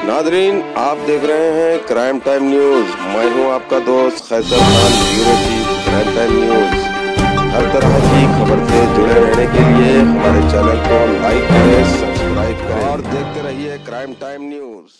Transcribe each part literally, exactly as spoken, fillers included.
Nadreen, आप देख रहे हैं क्राइम टाइम न्यूज। मैं हूं आपका दोस्त Qaiser Khan, bureau chief crime time news. हर तरह की खबर से जुड़े रहने के लिए हमारे चैनल को लाइक करें, सब्सक्राइब करें और देखते रहिए क्राइम टाइम न्यूज।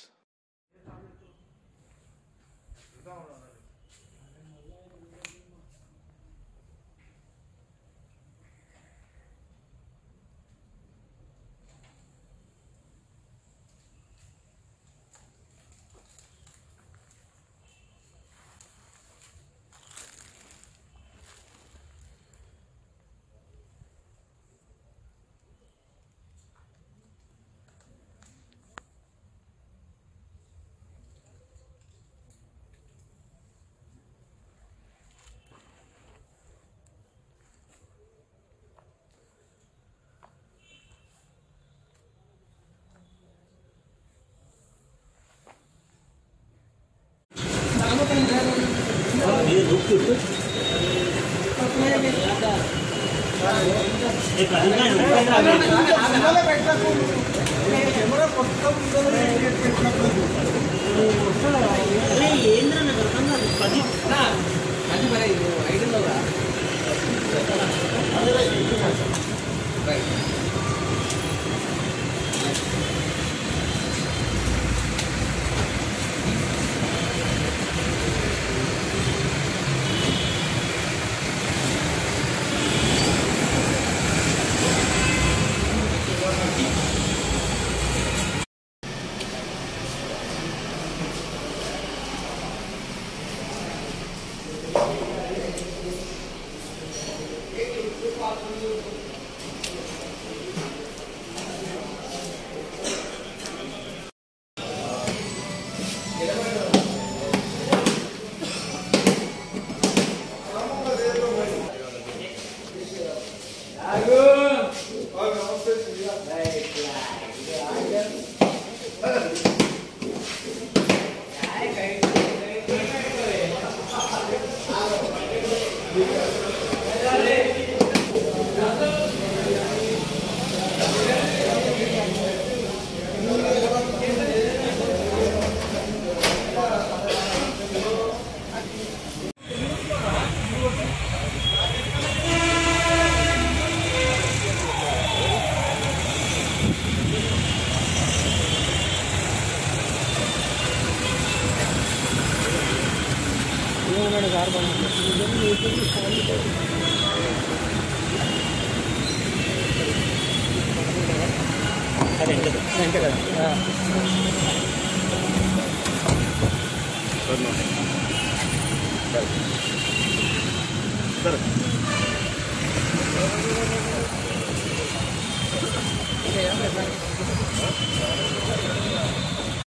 सर